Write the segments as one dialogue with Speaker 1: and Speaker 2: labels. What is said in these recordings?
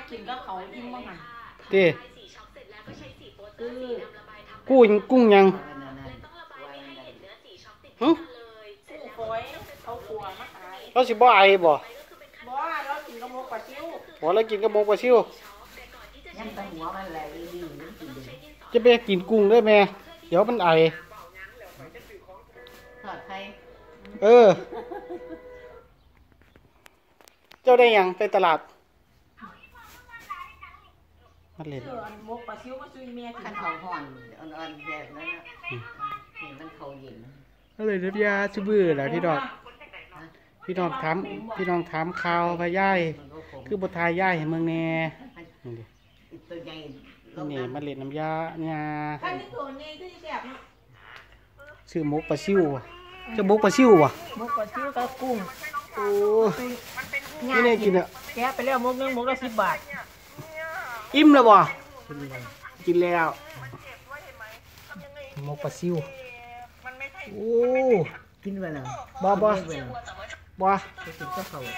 Speaker 1: กินก็เขาอิ่มบ้างหัน
Speaker 2: เต้กุ้งยังหึ
Speaker 1: เขากลัวมากตาย
Speaker 2: เราสิบ่ไอบ่
Speaker 1: เรากินกระมกปลาซิว
Speaker 2: เรากินกระมงปลาซิว
Speaker 1: ยังแต่หัวมันแหลกดี
Speaker 2: จะไปกินกุ้งด้วยแม่เดี๋ยวมันไอ
Speaker 1: ทอดไข่
Speaker 2: เจ้าได้ยังไปตลาดมันเล่น
Speaker 1: มกปลาซิวมาซุยเมียกินเขาห่อนอ่อนๆแบบนั้นนะเห็นมันเขาเย็น
Speaker 2: ก็เลยน้ำยาชื่อบื้อแหละพี่น้องถามข่าวพายายคือบททายย่ายเห็นเมืองแน่นี่มันเล่นน้ำยาชื่อมกปลาซิวจะมกปลาซิววะ
Speaker 1: มกปลาซิวกับกุ้ง
Speaker 2: โอ้ไม่ได้กินอ่ะ
Speaker 1: แกะไปแล้วมกนึงมกละ10 บาท
Speaker 2: อิ่มแล้วบ่กินแล้วมกปลาซิวโอ้
Speaker 1: กินไปแล้ว
Speaker 2: บ่
Speaker 1: กินก็เขา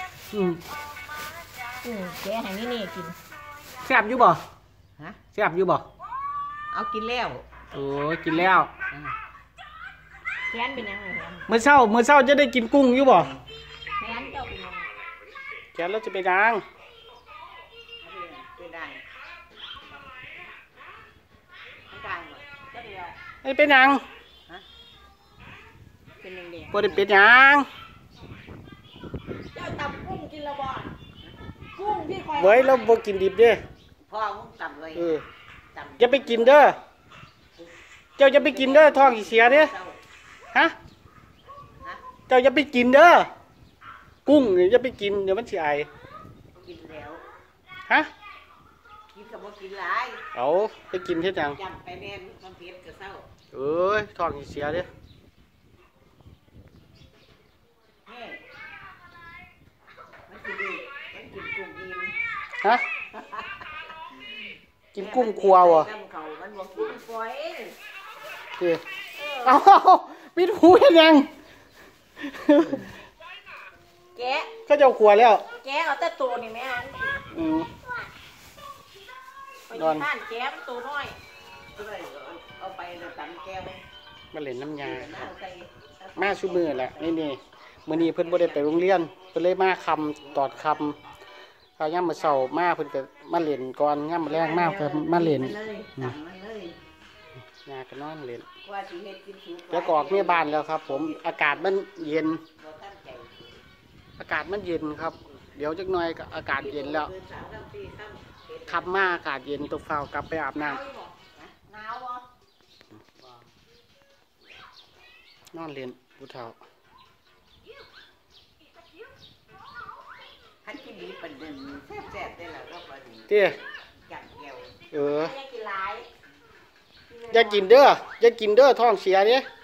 Speaker 1: แกะให้นี่กิน
Speaker 2: แซ่บอยู่บ่แซ่บอยู่บ่
Speaker 1: เอากินแล้ว
Speaker 2: โอ้กินแล้ว
Speaker 1: แกนเป็นยังไง
Speaker 2: เมื่อเช้าจะได้กินกุ้งอยู่บ่
Speaker 1: แกนเจ้าเป็นยัง
Speaker 2: แกนแล้วจะไปดังไอ้เป็นยังบ่ได้เป็นยัง
Speaker 1: เจ้าตำกุ้งกินแล้วบ่กุ้งที่คอย
Speaker 2: เว้ยเราบ่กินดิบเด้
Speaker 1: พ่อมึงตำเลย
Speaker 2: อย่าไปกินเด้อเจ้าอย่าไปกินเด้อท้องเสียเด้อฮะเจ้าอย่าไปกินเด้อกุ้งอย่าไปกินเดี๋ยวมันสิไอ
Speaker 1: กินแล้ว
Speaker 2: ฮะ
Speaker 1: กินกับบ่กินหลาย
Speaker 2: เอาไปกินเฮ็ดหยัง
Speaker 1: จำไปแน่มันเผ็ดก็เศร้า
Speaker 2: เอ้ยท้องเสียเด้อฮะกินกุ้งครัววะเอาปิดหูเห็นยัง
Speaker 1: แกะ
Speaker 2: ก็จะครัวแล้ว
Speaker 1: แกะเอาแต่ตัวนี่แม่นอนแกะตัวน้อยเอาไปตันแก้ว
Speaker 2: มาเล่นน้ำยามาชูมือแหละนี่มื้อนี้เพิ่นบ่ได้ไปโรงเรียนเพิ่นเลยมาคำตอดคำเอาย่ำมาเช้ามาเพิ่นก็มาเล่นก่อนย่ำมาแรงมากเพิ่นมาเล่นยาก็นอนเล่นแล้วก็ออกแม่บ้านแล้วครับผมอากาศมันเย็นครับ เดี๋ยวจักหน่อยก็อากาศเย็นแล้วขับมาอากาศเย็นตกเฝ้ากลับไปอาบน้ำนอนเล่นผู้เฒ่าเตี้ยอย่ากินเด้อท้องเสียเนี่ย